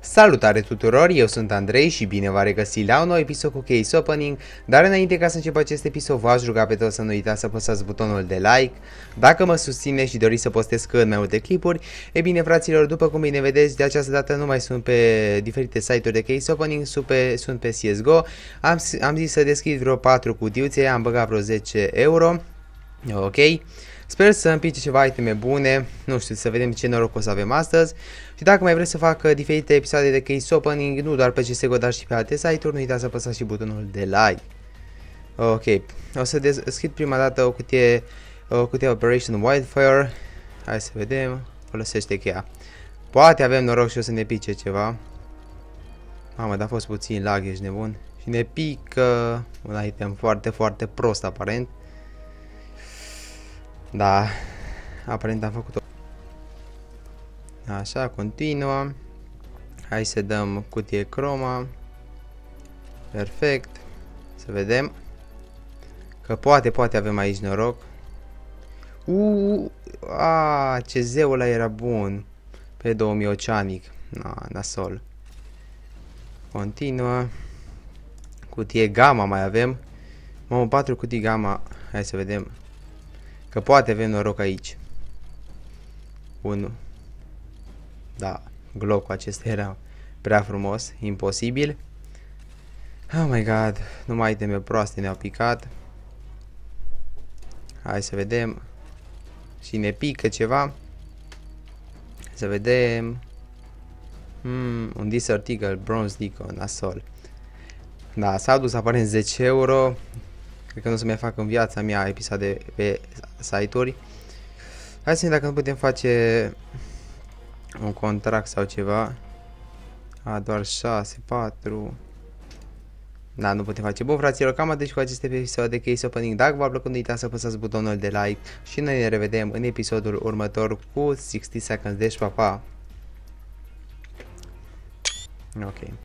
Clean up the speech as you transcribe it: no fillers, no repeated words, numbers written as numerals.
Salutare tuturor, eu sunt Andrei și bine v-am regăsit la un nou episod cu Case Opening, dar înainte ca să încep acest episod v-aș ruga pe toți să nu uitați să apăsați butonul de like. Dacă mă susțineți și doriți să postez cât mai multe clipuri, e bine fraților, după cum bine vedeți, de această dată nu mai sunt pe diferite site-uri de Case Opening, sunt pe CSGO. Am zis să deschid vreo 4 cutiuțe, am băgat vreo 10 euro, ok. Sper să îmi pice ceva iteme bune, nu știu, să vedem ce noroc o să avem astăzi. Și dacă mai vreți să fac diferite episoade de Case Opening, nu doar pe CSGO, dar și pe alte site-uri, nu uitați să apăsați și butonul de like. Ok, o să deschid prima dată o cutie Operation Wildfire. Hai să vedem, folosește cheia. Poate avem noroc și o să ne pice ceva. Mamă, dar a fost puțin lag, ești nebun. Și ne pică un item foarte, foarte prost aparent. Da, aparent am făcut-o. Așa, continuă. Hai să dăm cutie croma. Perfect. Să vedem. Că poate avem aici noroc. Ce zeul ăla era bun. Pe 2000 oceanic. Nasol. Continuă. Cutie gamma mai avem. Mamă, 4 cutii gamma. Hai să vedem. Că poate avem noroc aici. 1. Da, glocul acesta era prea frumos, imposibil. Oh my god, numai iteme proaste ne-au picat. Hai să vedem. Și ne pică ceva. Să vedem. Un Desert Eagle, Bronze Deacon, nasol. Da, s-a dus aparent 10 euro. Cred că nu o să mai fac în viața mea episoade pe site-uri. Hai să vedem dacă nu putem face un contract sau ceva. Doar 6, 4. Da, nu putem face. Bun, fraților, cam atât cu acest episod de Case Opening. Dacă v-a plăcut, nu uitați să apăsați butonul de like. Și noi ne revedem în episodul următor cu 60 Seconds. Deci, pa, pa! Ok.